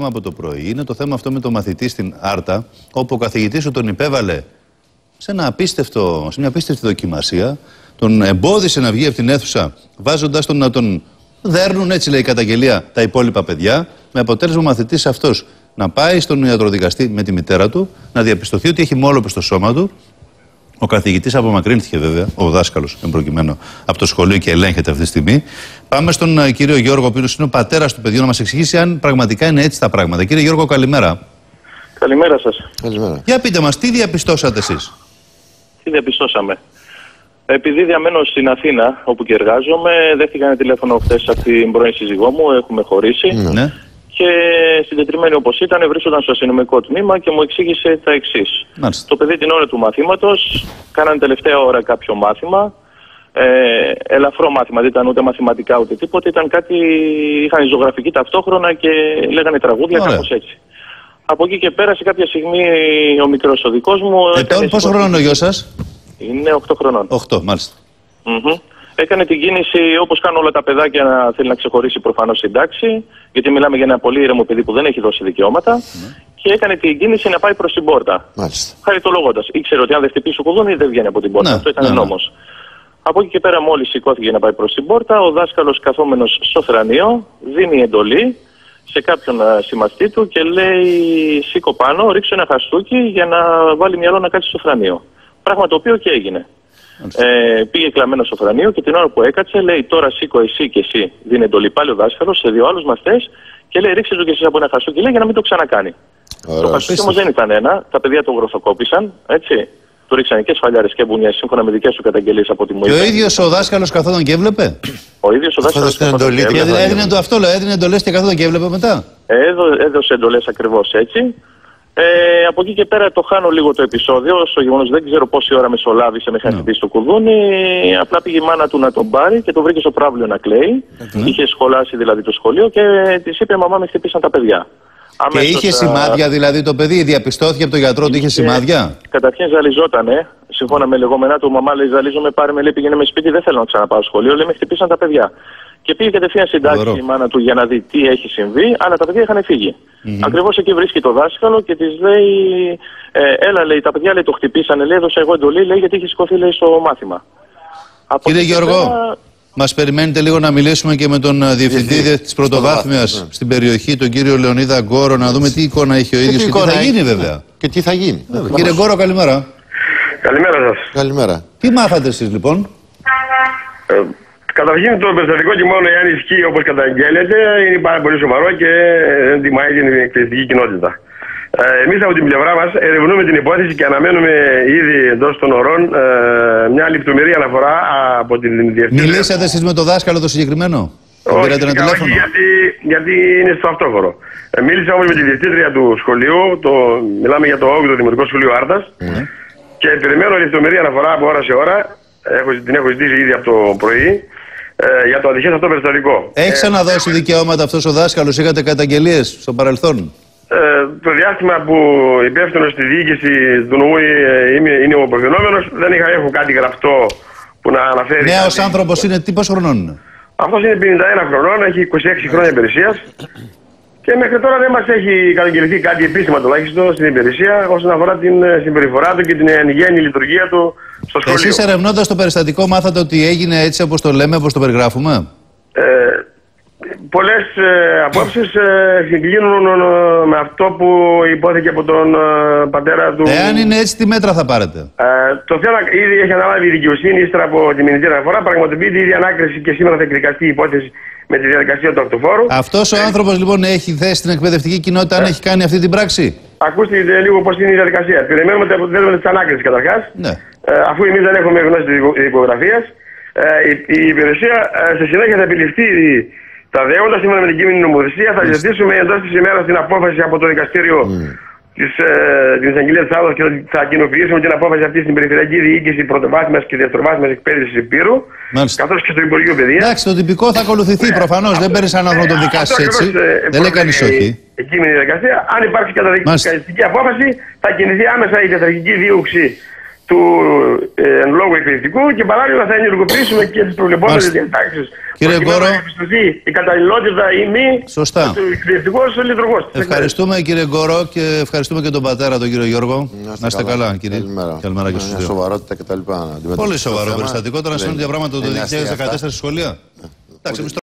θέμα από το πρωί είναι το θέμα αυτό με το μαθητή στην Άρτα, όπου ο καθηγητής του τον υπέβαλε σε μια απίστευτη δοκιμασία, τον εμπόδισε να βγει από την αίθουσα, βάζοντας τον να τον δέρνουν, έτσι λέει η καταγγελία, τα υπόλοιπα παιδιά, με αποτέλεσμα ο μαθητής αυτός να πάει στον ιατροδικαστή με τη μητέρα του, να διαπιστωθεί ότι έχει μόλοπες στο σώμα του. Ο καθηγητής απομακρύνθηκε βέβαια, ο δάσκαλος εμπροκειμένου, από το σχολείο και ελέγχεται αυτή τη στιγμή. Πάμε στον κύριο Γιώργο, ο οποίος είναι ο πατέρας του παιδιού, να μας εξηγήσει αν πραγματικά είναι έτσι τα πράγματα. Κύριε Γιώργο, καλημέρα. Καλημέρα σας. Καλημέρα. Για πείτε μας, τι διαπιστώσατε εσείς? Τι διαπιστώσαμε? Επειδή διαμένω στην Αθήνα, όπου και εργάζομαι, δέχτηκα ένα τηλέφωνο χθες από την πρώην σύζυγό μου, έχουμε χωρίσει. Ναι. Και συντετριμένη όπως ήταν, βρίσκονταν στο αστυνομικό τμήμα και μου εξήγησε τα εξής. Το παιδί την ώρα του μαθήματος, κάνανε τελευταία ώρα κάποιο μάθημα, ελαφρό μάθημα, δεν ήταν ούτε μαθηματικά ούτε τίποτα, ήταν κάτι, είχαν ζωγραφική ταυτόχρονα και λέγανε τραγούδια, κάπως έτσι. Από εκεί και πέρα, σε κάποια στιγμή, ο μικρός ο δικός μου... Πόσο χρόνο είναι ο γιος σας? Είναι 8 χρονών. 8, μάλιστα. Έκανε την κίνηση όπως κάνουν όλα τα παιδάκια, να θέλει να ξεχωρίσει προφανώς στην τάξη, γιατί μιλάμε για ένα πολύ ήρεμο παιδί που δεν έχει δώσει δικαιώματα. Και έκανε την κίνηση να πάει προς την πόρτα. Χαριτολογώντας. Ήξερε ότι αν δεν χτυπήσει ο κουδούνι δεν βγαίνει από την πόρτα. Αυτό ήταν νόμος. Από εκεί και πέρα, μόλις σηκώθηκε να πάει προς την πόρτα, ο δάσκαλος καθόμενος στο θρανείο δίνει εντολή σε κάποιον συμμαθητή του και λέει: σήκω πάνω, ρίξω ένα χαστούκι για να βάλει μυαλό να κάτσει στο θρανείο. Πράγμα το οποίο και έγινε. Πήγε κλαμμένο στο θρανείο και την ώρα που έκατσε λέει: τώρα σήκω εσύ και εσύ. Δίνει εντολή πάλι ο δάσκαλος σε δύο άλλους μαθητές και λέει: ρίξε το και εσείς από ένα χαστούκι, λέει, για να μην το ξανακάνει. Το χαστούκι όμως δεν ήταν ένα, τα παιδιά το γροθοκόπησαν, έτσι. Του ρίξανε και σφαλιάρες και μπουνιές σύμφωνα με δικές του καταγγελίες από τη μου. Και ο ίδιος ο δάσκαλος καθόταν και έβλεπε. Ο ίδιος ο δάσκαλος καθόταν και έβλεπε. Έδινε το αυτό, έδινε εντολές και καθόταν και έβλεπε μετά. Έδωσε εντολές ακριβώς έτσι. Από εκεί και πέρα το χάνω λίγο το επεισόδιο. Στο γεγονός δεν ξέρω πόση ώρα μεσολάβησε μέχρι να χτυπήσει το κουδούνι. Απλά πήγε η μάνα του να τον πάρει και το βρήκε στο πράβλιο να κλαίει. Είχε σχολάσει δηλαδή το σχολείο και της είπε: μαμά, με χτυπήσαν τα παιδιά. Και είχε σημάδια δηλαδή το παιδί, διαπιστώθηκε από τον γιατρό ότι είχε σημάδια. Καταρχήν ζαλιζότανε. Σύμφωνα με λεγόμενά του, μαμά λέει: ζαλίζομαι, πάρε με, λέει, πήγαινε με σπίτι, δεν θέλω να ξαναπάω σχολείο. Λέει: με χτυπήσαν τα παιδιά. Και πήγε κατευθείαν στην τάξη η μάνα του για να δει τι έχει συμβεί, αλλά τα παιδιά είχαν φύγει. Ακριβώς εκεί βρίσκει το δάσκαλο και της λέει: έλα, λέει, τα παιδιά, λέει, το χτυπήσανε, λέει, έδωσα εγώ εντολή, λέει, γιατί έχει σηκωθεί, λέει, στο μάθημα. Κύριε Γιώργο, μας περιμένετε λίγο να μιλήσουμε και με τον διευθυντή της πρωτοβάθμιας στην περιοχή, τον κύριο Λεωνίδα Γκόρο, να δούμε τι εικόνα έχει ο ίδιος και τι θα γίνει βέβαια. Και τι θα γίνει. Κύριε Γκόρο, καλημέρα. Καλημέρα σας. Καλημέρα. Τι μάθατε εσείς λοιπόν? Καταρχήν το περιστατικό και μόνο εάν ισχύει όπως καταγγέλλεται είναι πάρα πολύ σοβαρό και δεν τιμάει την εκπαιδευτική κοινότητα. Εμείς από την πλευρά μας ερευνούμε την υπόθεση και αναμένουμε ήδη εντός των ωρών μια λεπτομερή αναφορά από την διευθύντρια. Μιλήσατε εσείς με το δάσκαλο το συγκεκριμένο? Όχι, γιατί είναι στο αυτόφορο. Μίλησα όμως με τη διευθύντρια του σχολείου, μιλάμε για το 8ο Δημοτικό Σχολείο Άρτας, και περιμένω λεπτομερή αναφορά από ώρα σε ώρα. Την έχω ζητήσει ήδη από το πρωί για το ατυχές αυτό περιστατικό. Έχει ξαναδώσει δικαιώματα αυτός ο δάσκαλος? Είχατε καταγγελίες στο παρελθόν? Το διάστημα που υπεύθυνος στη διοίκηση του νομού είναι ο αποκρινόμενος, δεν έχω κάτι γραπτό που να αναφέρει. Νέος άνθρωπος είναι, πόσο χρονών είναι? Αυτός είναι 51 χρονών, έχει 26 χρόνια υπηρεσίας. Και μέχρι τώρα δεν μας έχει καταγγελθεί κάτι επίσημα τουλάχιστον στην υπηρεσία όσον αφορά την συμπεριφορά του και την γέννη λειτουργία του στο σχολείο. Εσείς ερευνώντας το περιστατικό μάθατε ότι έγινε έτσι όπως το λέμε, όπως το περιγράφουμε? Πολλές απόψεις συγκλίνουν με αυτό που υπόθηκε από τον πατέρα του. Εάν είναι έτσι, τι μέτρα θα πάρετε? Το θέμα ήδη έχει αναλάβει η δικαιοσύνη ύστερα από τη μηνυτήρια αναφορά. Πραγματοποιείται ήδη ανάκριση και σήμερα θα εκδικαστεί η υπόθεση με τη διαδικασία του ακτοφόρου. Αυτός ο άνθρωπος λοιπόν έχει θέσει στην εκπαιδευτική κοινότητα αν έχει κάνει αυτή την πράξη? Ακούστε λίγο πώς είναι η διαδικασία. Περιμένουμε το αποτέλεσμα της ανάκρισης καταρχάς. Αφού εμείς δεν έχουμε γνώση της δικογραφίας, η υπηρεσία σε συνέχεια θα επιληφθεί τα δέοντα σύμφωνα με την κείμενη νομοθεσία. Θα ζητήσουμε εντός της ημέρας την απόφαση από το δικαστήριο την εισαγγελία της Άδος και θα κοινοποιήσουμε την απόφαση αυτή στην Περιφερειακή Διοίκηση Πρωτοβάθμιας και Δευτεροβάθμιας Εκπαίδευσης Υπήρου, καθώς και στο Υπουργείο Παιδείας. Εντάξει, το τυπικό θα ακολουθηθεί προφανώς. Δεν παίρνει έναν άνθρωπο να τον δικάσει έτσι. Δεν λέει κανείς όχι. Εκείνη η διαδικασία, αν υπάρξει καταδικαστική απόφαση, θα κινηθεί άμεσα η διατραχική δίωξη του εν λόγω εκπαιδευτικού και παράλληλα θα ενεργοποιήσουμε και τις προβλεπόμενες διατάξεις. Κύριε Γκόρο, η καταλληλότητα ή μη του εκπαιδευτικού λειτουργός. Ευχαριστούμε κύριε Γκόρο και ευχαριστούμε και τον πατέρα, τον κύριο Γιώργο. Να είστε καλά, κύριε. Καλημέρα και στους δύο. Σοβαρότητα κτλ. Πολύ σοβαρό περιστατικό. Τώρα συμβαίνουν τέτοια πράγματα το 2014 στη σχολεία.